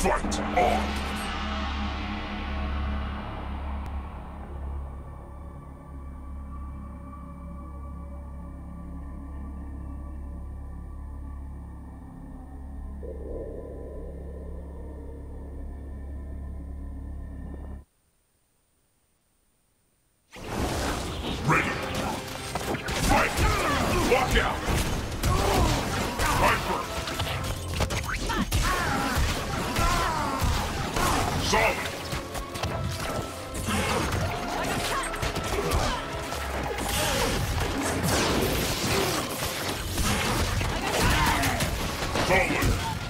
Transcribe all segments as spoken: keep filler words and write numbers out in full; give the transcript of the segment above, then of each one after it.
Fight on! Ready! Fight! Walk out! Viper! Solid! Solid!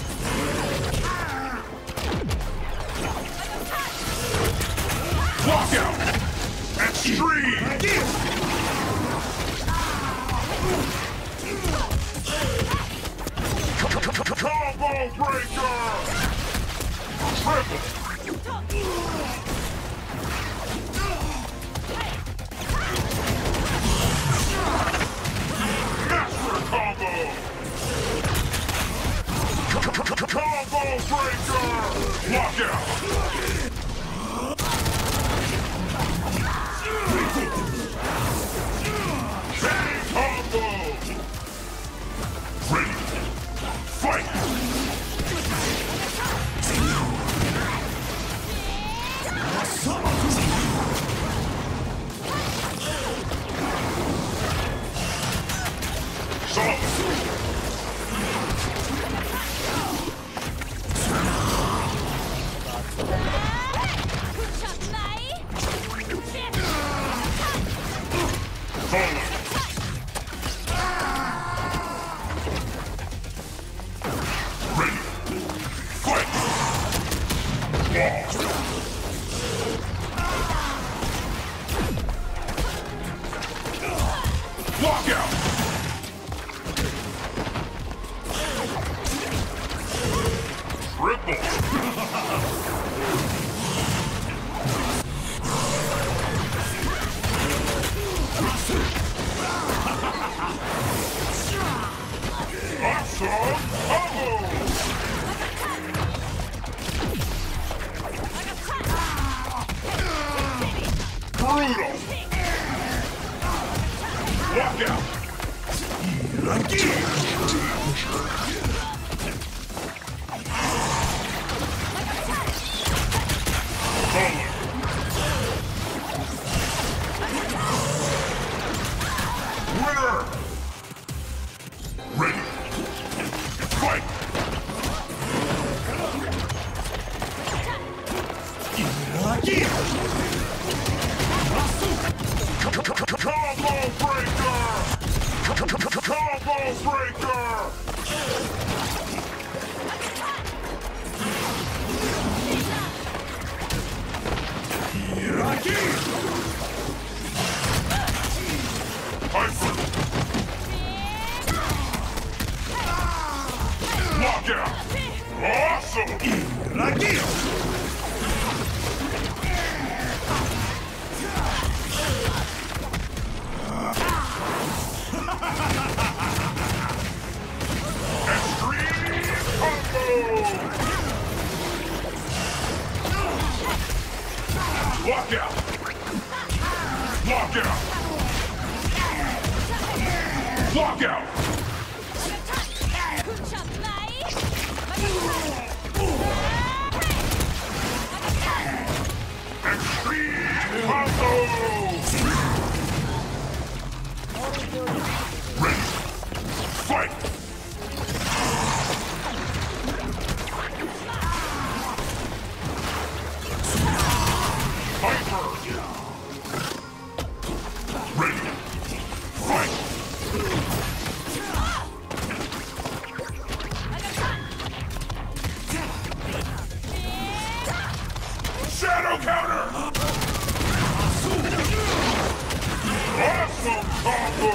Walk out! Extreme! Combo breaker! Triple! Master combo! Combo breaker! Lock out! Chain combo! Ready! Fight! Solid! Ready! Fight! Walk out! Triple! Awesome combo! Brutal! Walk out! Solid! Winner! Ready! Fight! Combo breaker! Combo breaker! Hyper! Lock out! Awesome! Extreme combo! Lock out! Lock out! Lock out! Extreme combo! Ready! Fight! Hyper! Ready! Fight! Shadow counter! Awesome combo!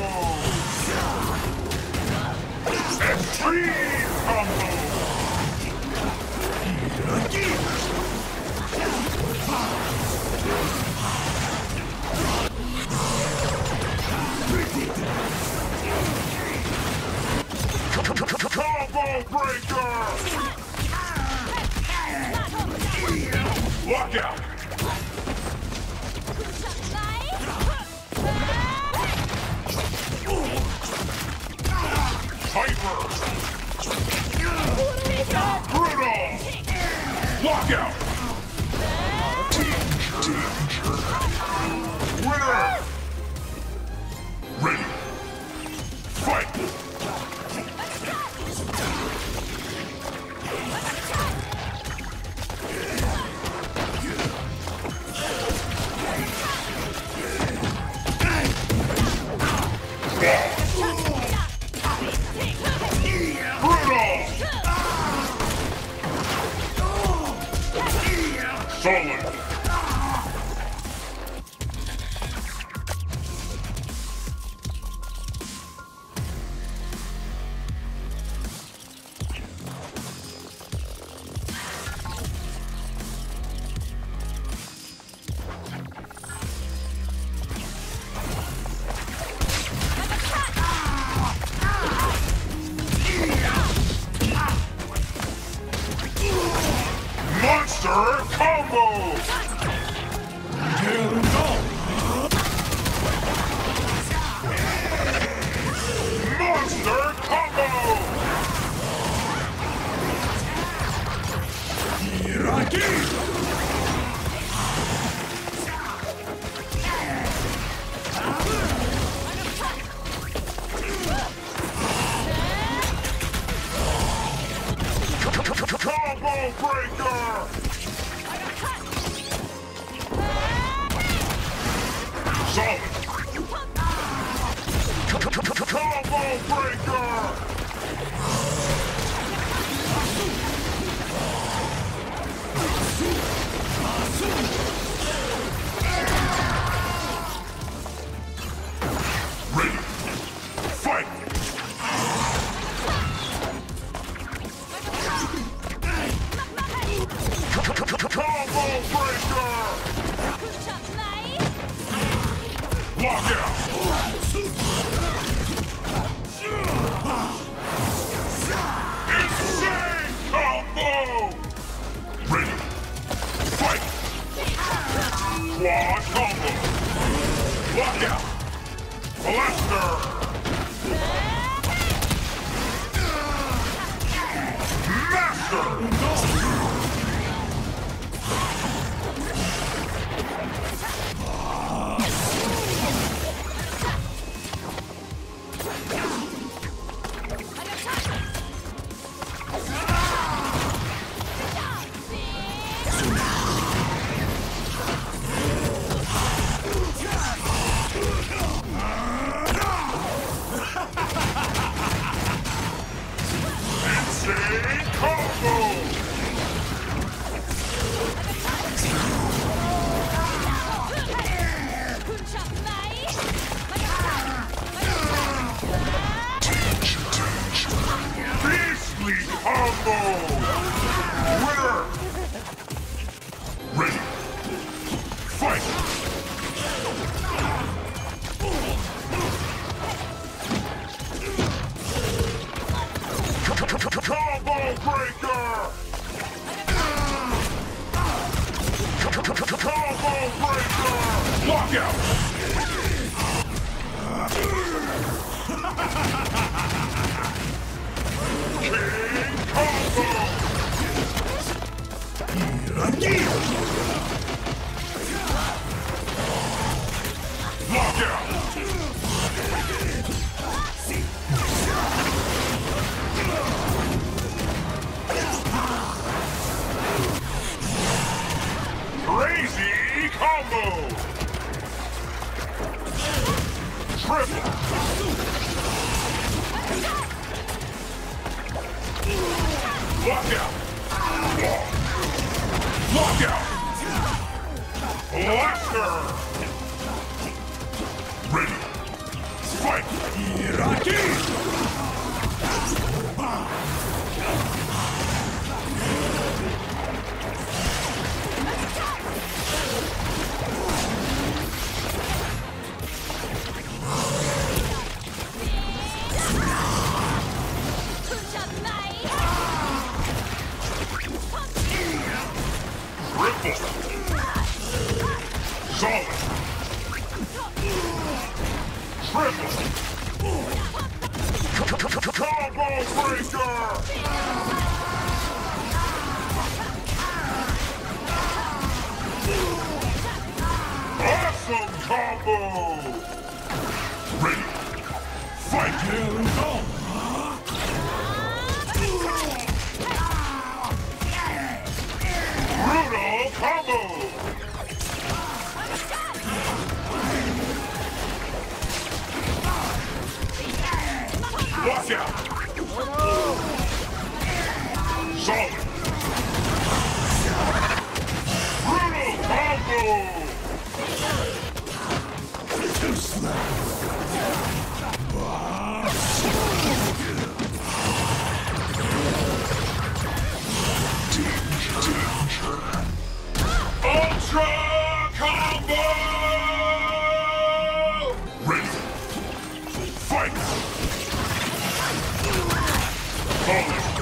Extreme combo! Combo breaker! Knockout! Winner! Ready! Fight! Solid! Monster combo! Kill go! Monster combo! Hiraki! Combo breaker! Solid! Combo breaker! Ready! Fight! Combo breaker! Lock out! Insane combo! Ready! Fight! Quad combo! Lock out! Blaster! Master! Insane combo! Beastly combo! Winner! Ready! Fight! Combo breaker! Combo breaker! Lock out! King combo! Lock out! Crazy combo! Triple! Lock out! Lock out! Blaster! Ready! Fight! Hiraki! Solid! Triple! Combo breaker! combo! Ready! Fight! Brutal combo! Watch out! Solid! Brutal combo! Too slow! Ultra combo! Ready! Fight! Hold it!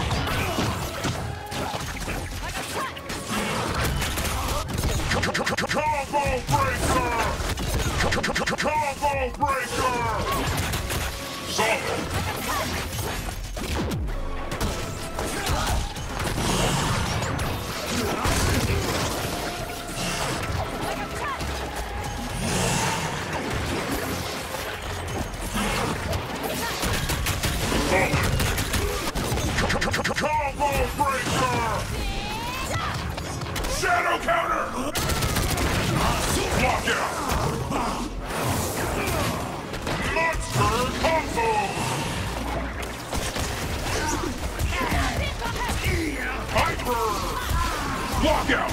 Combo breaker! Combo breaker! Solid! Combo breaker! Shadow counter! Lock out! Monster combo! Hyper! Lock out!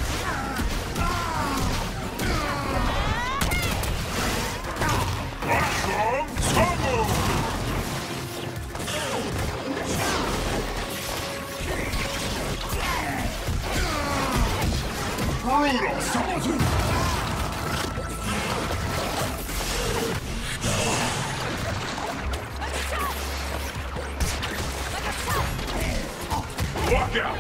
Awesome combo! Brutal! Lock out!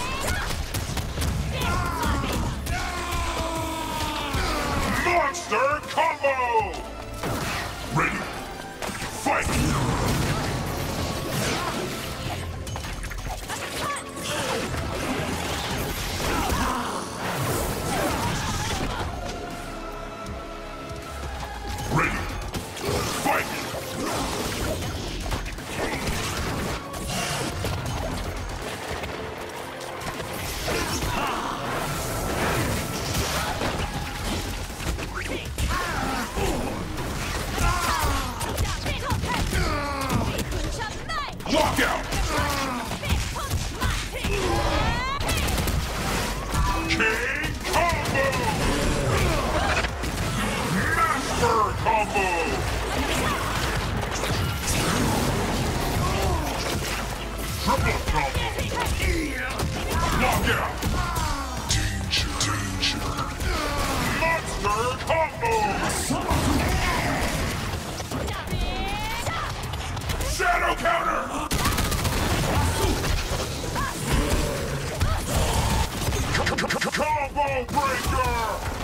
Monster combo! Ready! Fight! Ready! Fight! Lock out! King combo! Master combo! Triple combo! Lock out! Danger, danger! Monster combo! Shadow counter! Combo breaker!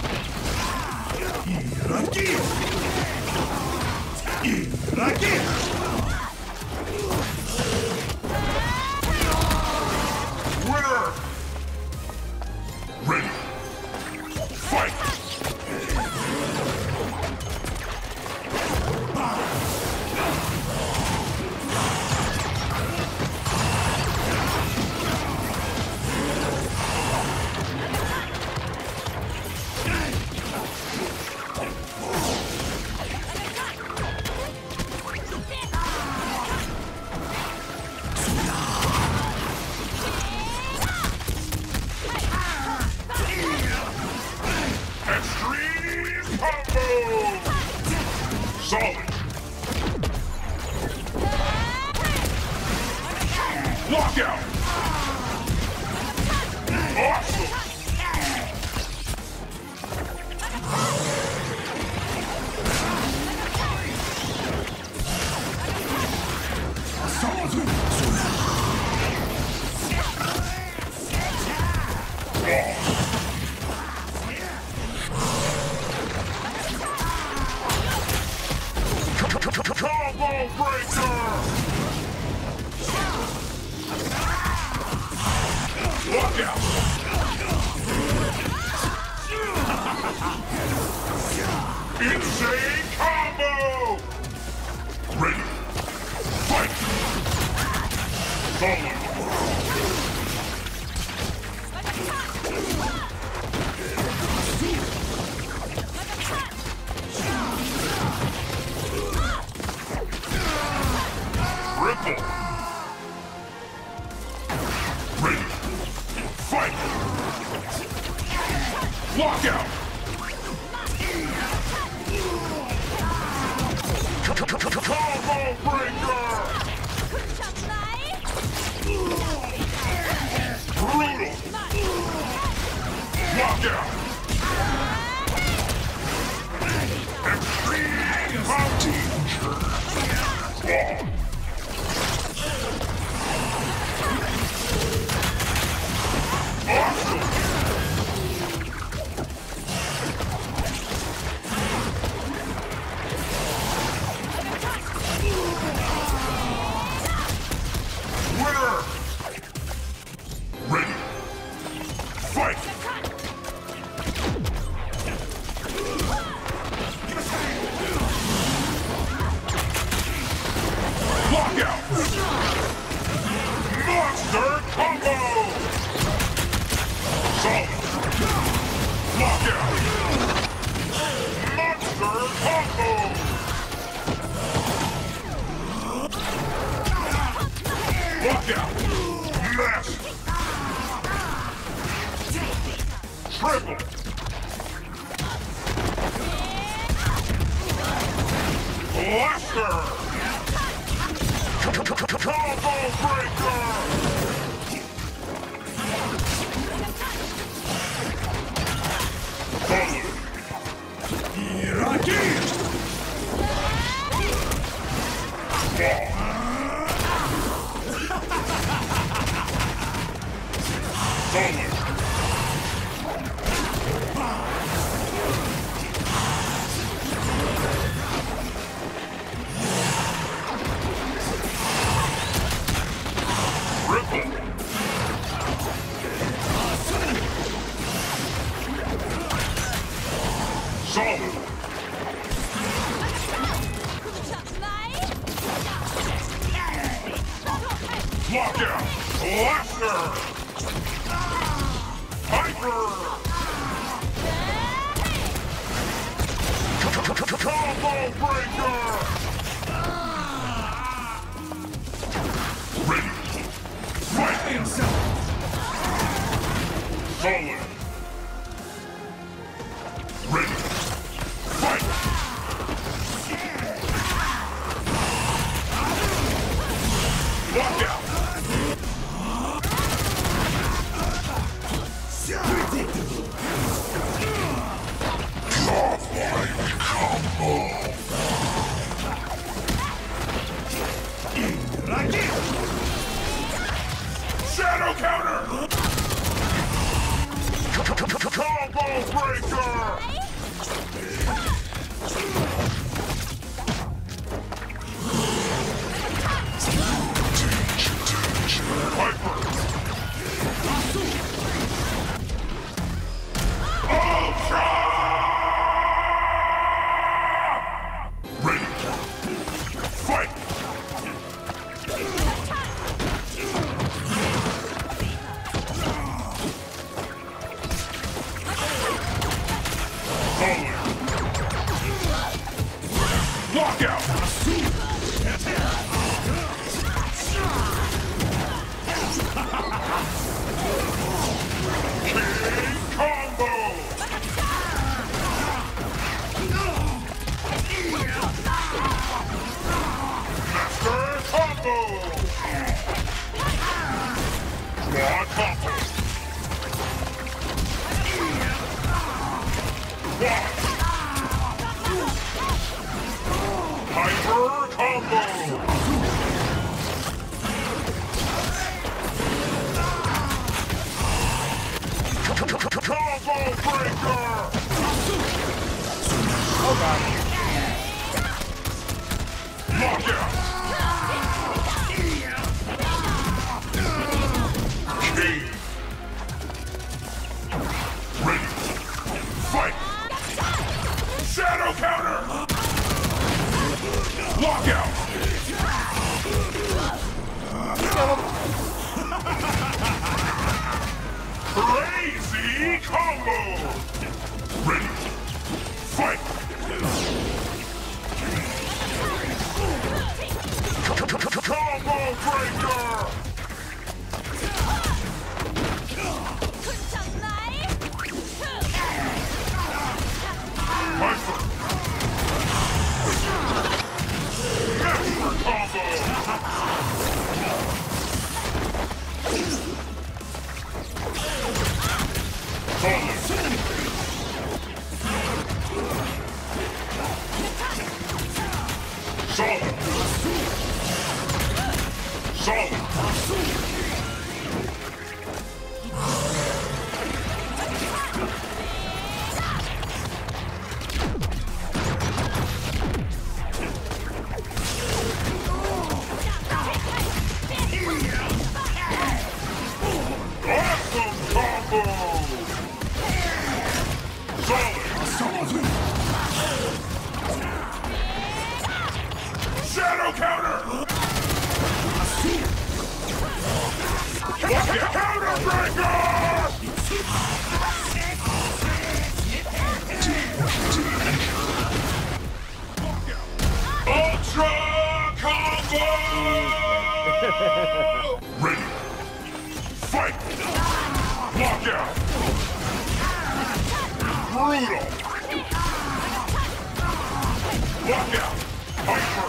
Iraki! Iraki! Winner! Ready! Fight! Solid! Lock out! Awesome! Combo breaker! Lock out! Insane combo! Ready. Fight! Solid. Ripple. Ready. Fight! Lockout! Combo breaker! Brutal! Lockout! Extreme danger! One. Awesome! Winner! Ready! Fight! Lockout! Monster combo! Solid! Lockout! Monster combo! Lockout! Mash! Triple! Blaster! Combo breaker! Solid! Iraki! Solid! Ripple! Solid! Lockout! Blaster! Hyper! Combo breaker! Ready! Fight! Solid! Ready! Fight! Lockout! Godlike combo! Shadow counter! Combo breaker! Hyper! Ultra! Ready! Fight! Solid! Lockout! King combo! Master combo! Quad combo! One! Hyper combo! Combo breaker! Oh god. Lockout! King! Ready! Fight! Shadow Cat! Crazy combo! Ready! Fight! Combo breaker! Viper! Master combo! Solid! Solid! Solid! Awesome combo! Solid! Shadow counter! Counter breaker! Ultra combo! Ready! Fight! Lock out! Brutal! Lock out! Hyper!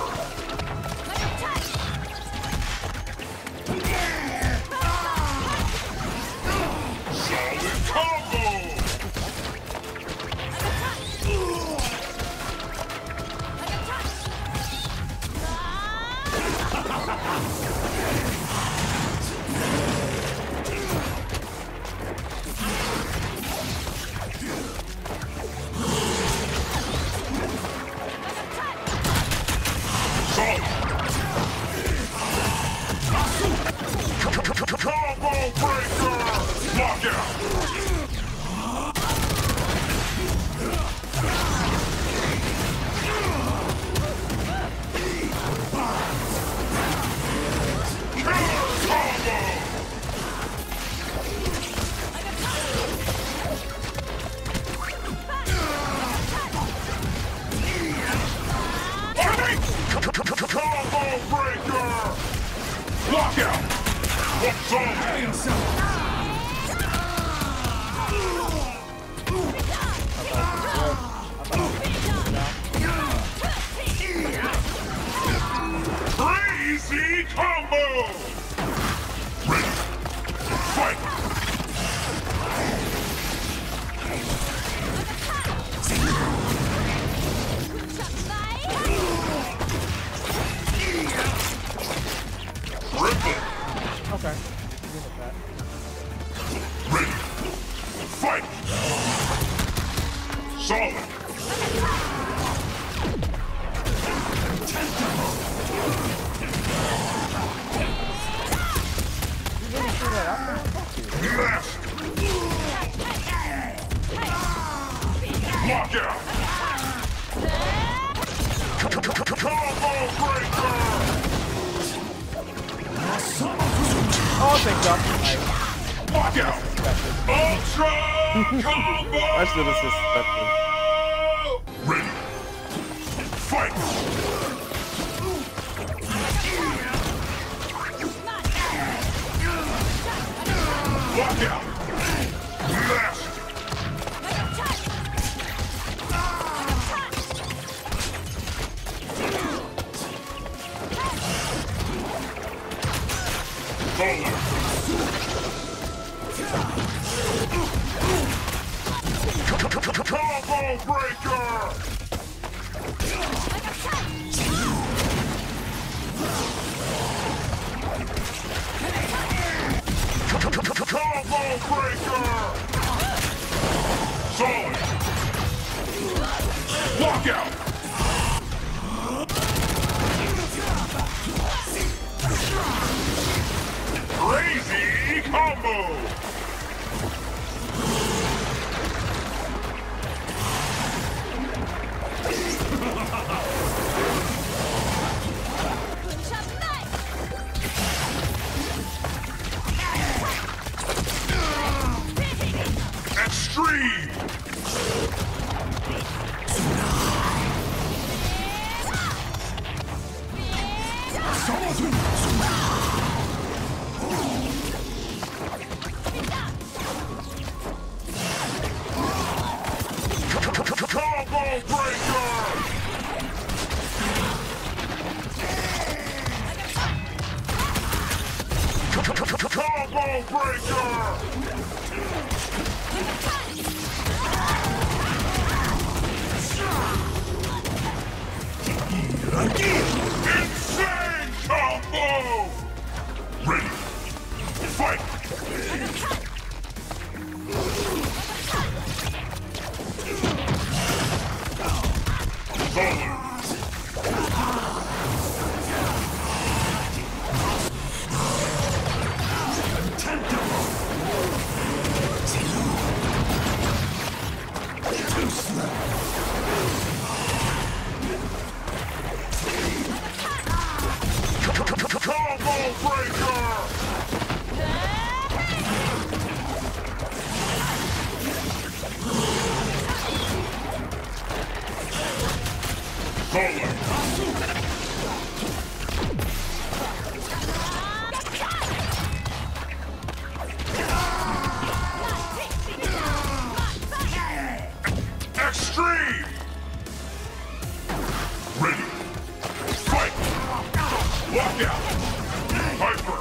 Solid combo! Combo breaker! Lock out! Killer combo! Combo breaker! Lock out! What's on? Crazy combo! Ready! Fight! Triple! Okay. Deal with that. Ready! Fight! Solid! You really threw that out there? Fuck you. Master! Lock out! Combo breaker! Oh, thank God. Nice. Lock out! Ultra combo! I should have suspected. Ready! Fight! Lock out! Master! Solid! Combo breaker! Combo breaker! Solid! Lock out! Crazy combo! Extreme! Combo breaker! Combo breaker! Insane combo! Ready. Fight! Bowler! Combo breaker! Bowler! Extreme! Ready! Fight! Lock out! Hyper!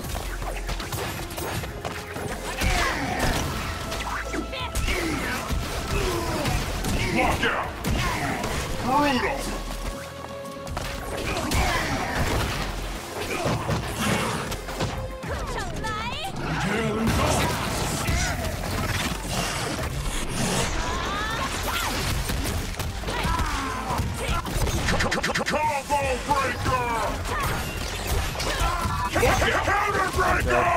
Lock out! Brutal! Combo breaker! Counter breaker!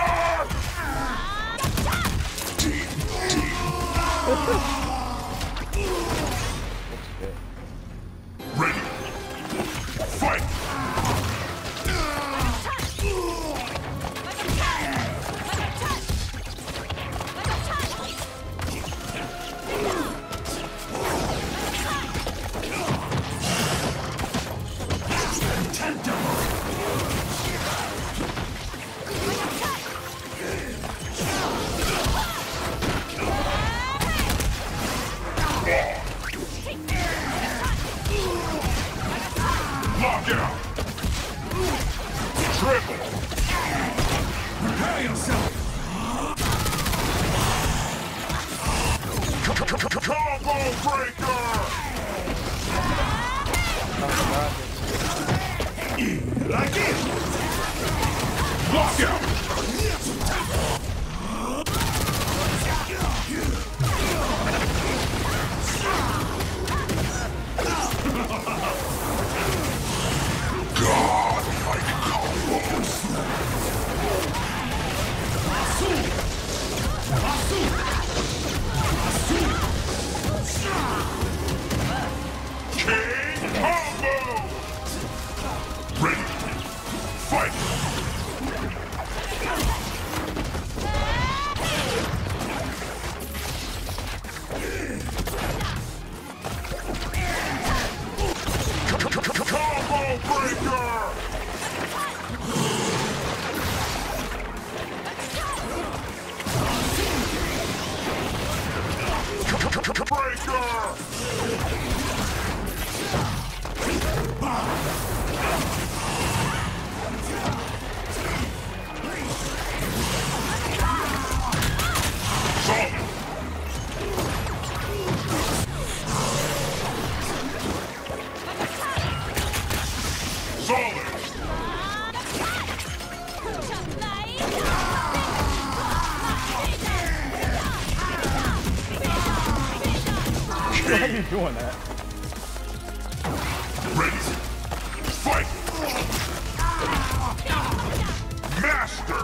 Ready! Fight! Lock out! Triple! Prepare yourself! Combo breaker! Like it! Lock out! God-like combos! King combo! Ready! Fight! Combo breaker! Breaker! Solid! Why are you doing that? Ready! Fight! Master!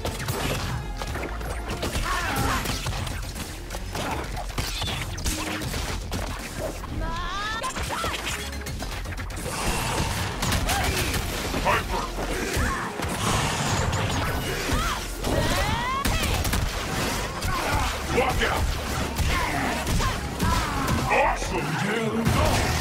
Hyper! Lock out! Awesome!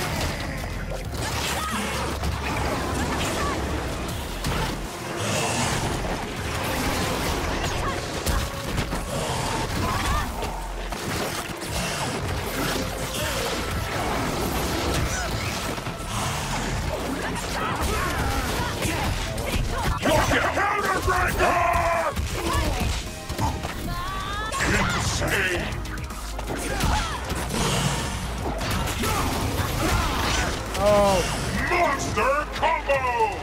Oh! Monster combo!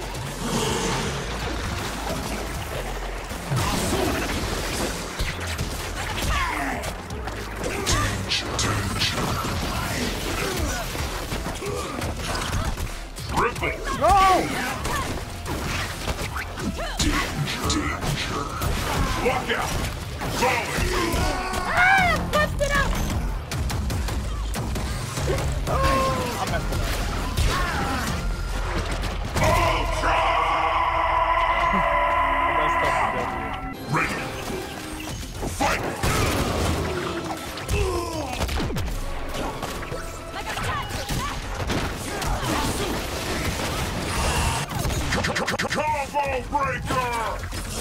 Triple! No! Walk out! Solid! Ah! Busted out! Oh, I messed it up. Ultra! I messed up. Ready! Fight! Combo breaker!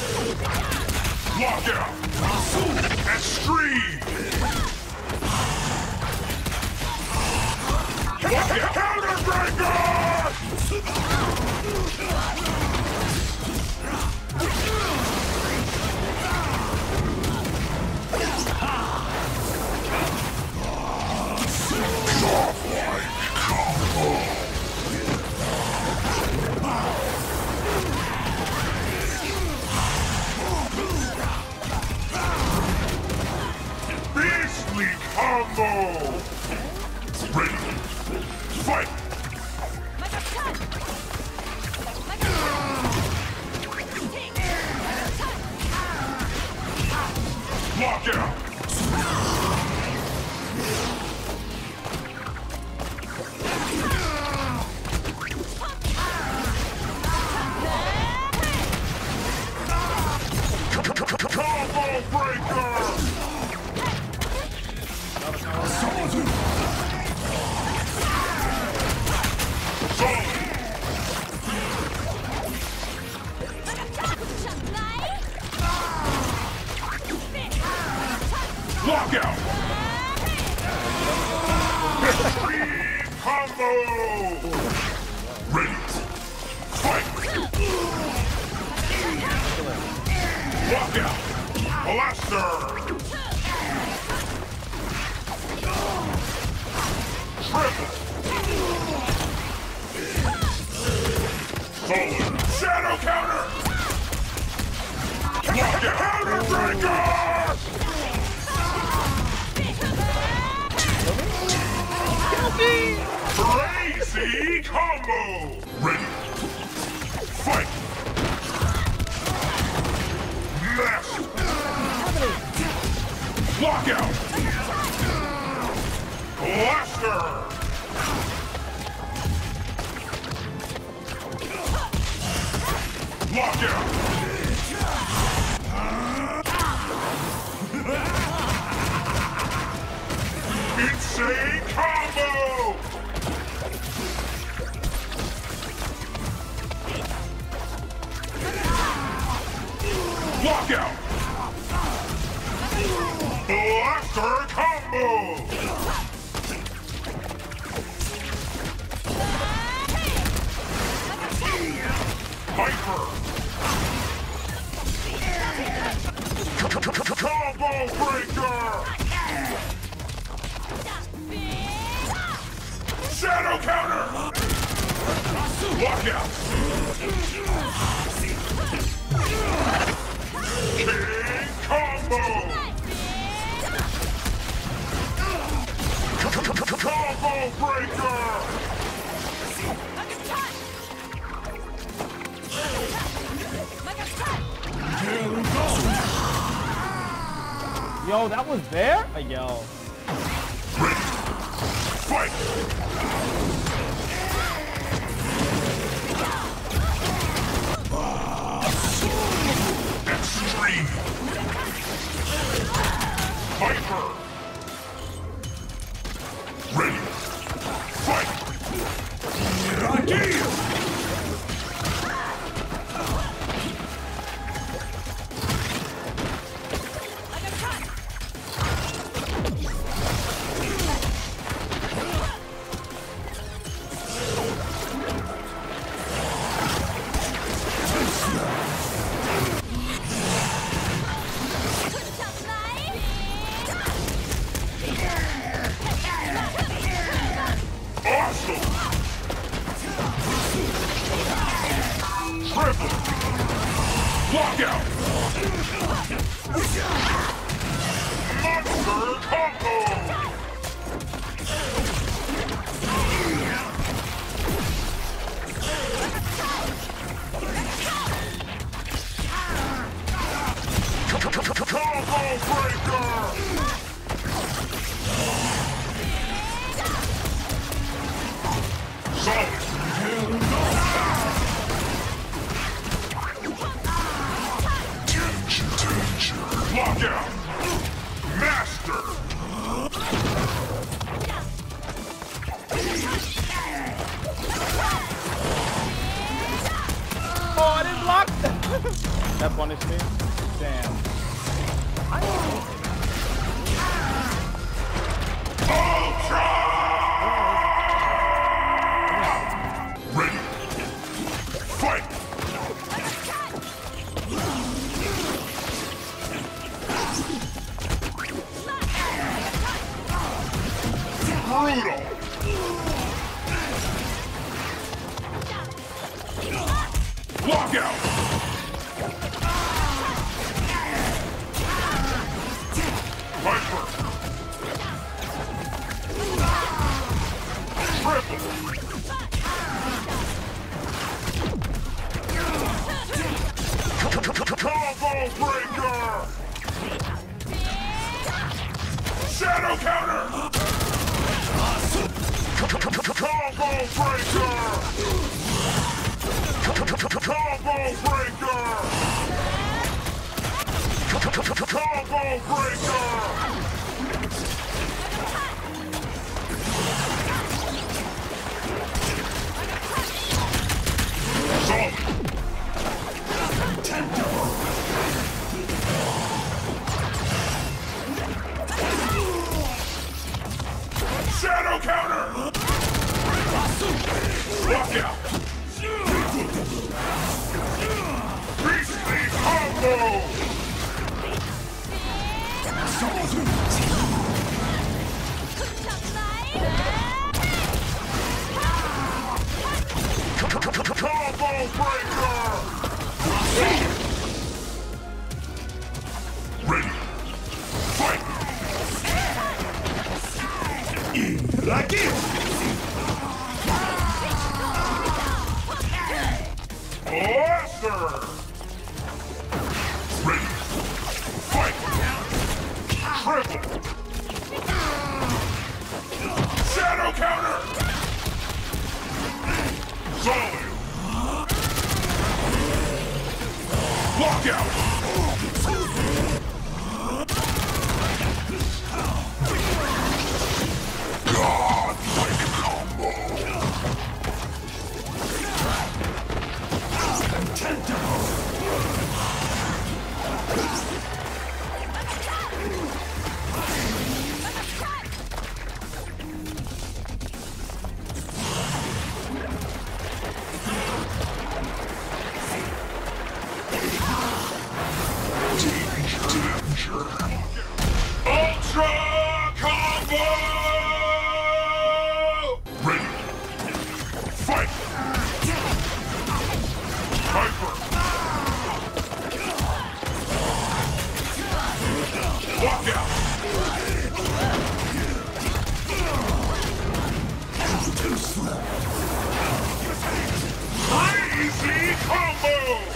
Lock out! Extreme! Lock out! Counter breaker! Beastly combo! Ready! Fight! Lock out! Combo breaker! Lock out! Extreme combo! Ready! Fight! Lock out! Blaster! Triple! Solid! Shadow counter! Lock out! Counter breaker! Crazy combo! Ready! Fight! Master! Lock out! Blaster! Lock out! Insane combo! Lock out! Blaster combo! Viper! Combo breaker! Shadow counter! Lock out! King combo! Combo breaker! Yo, that was there? Uh, yo. Ready! Fight! Extreme! Viper! Ready! Hostile! Triple! Lockout! Monster combo! Combo breaker! Solid! Lockout! Master! Oh, I didn't block that. That punished me. Damn. Ultra! Ready! Fight! Brutal! Lockout! Viper! Triple! Combo breaker! Shadow counter! Combo breaker! Combo breaker! Combo breaker! Solid! Shadow counter! Lockout! Beastly combo! Combo breaker! Ready! Fight! Like it! Blaster! Ready! Fight! Triple! Shadow counter! Solid! Lockout! God-like combo! Ultra combo! Ready! Fight! Viper! Lockout! Crazy combo!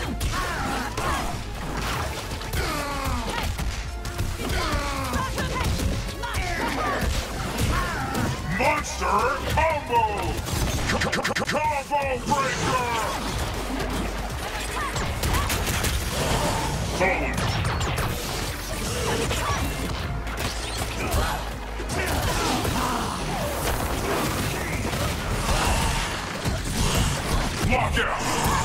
Monster combo! Combo breaker! Solid! Lockout!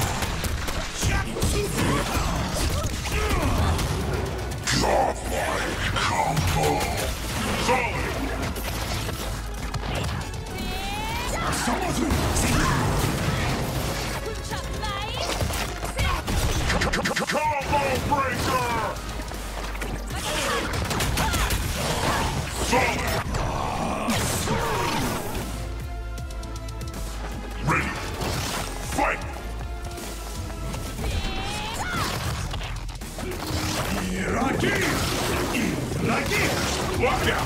God-like combo! Solid! Combo breaker! Solid! Lock out!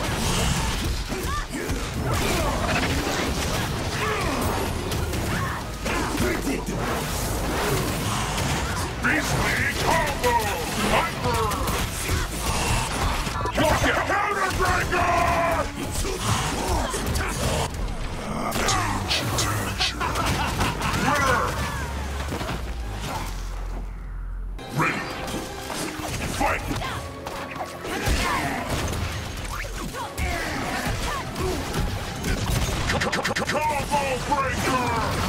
Beastly combo! Hyper! Lock out! Counterbreaker! Winner! Ready! Fight! Combo breaker!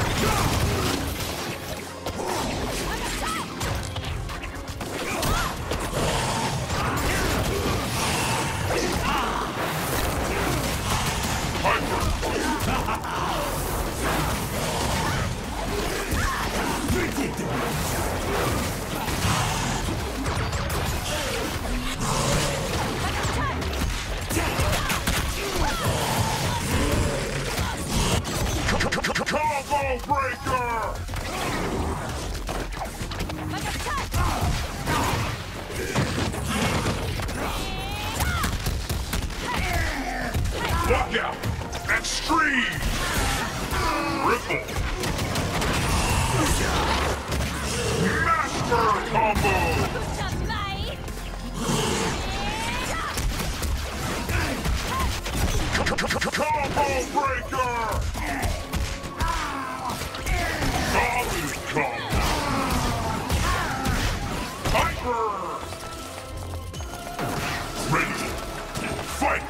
Combo breaker! Lock out! Extreme! Ripple! Master combo! Combo breaker! Solid combo! Hyper! Ready! Fight!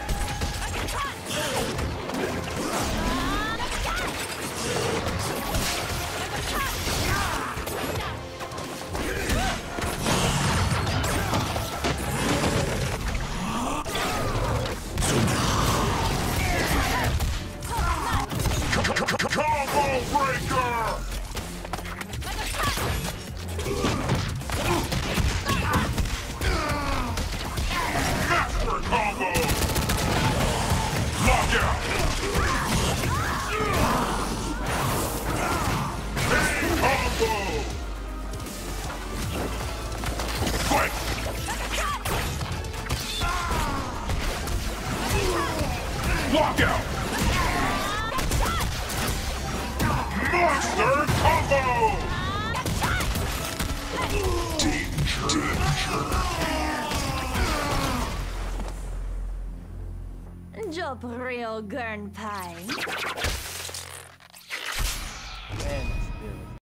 Combo breaker! Master combo! Lock out! Big combo! Fight! Lock out! Monster combo! Danger! Danger! Job real gurn pie.